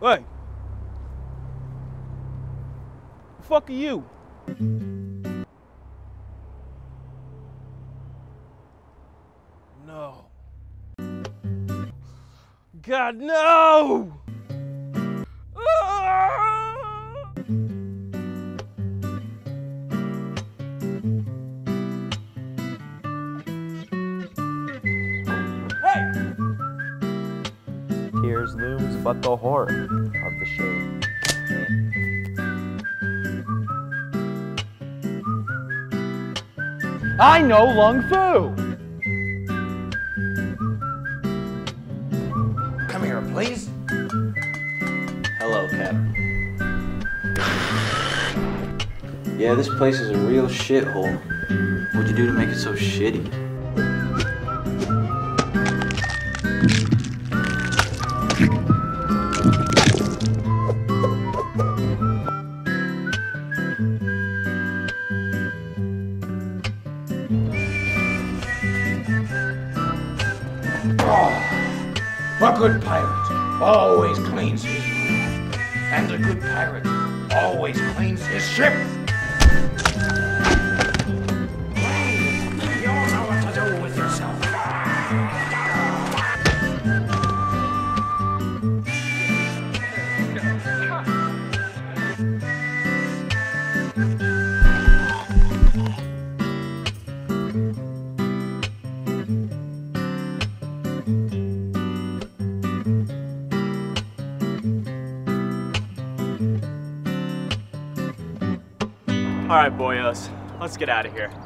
Hey. The fuck are you? No. God, no! Ah! Hey! Tears looms but the horror of the shade. I know Lung Fu! Come here, please. Hello, Cap. Yeah, this place is a real shithole. What'd you do to make it so shitty? A good pirate always cleans his room, and a good pirate always cleans his ship. You all know what to do with yourself. All right, boyos, let's get out of here.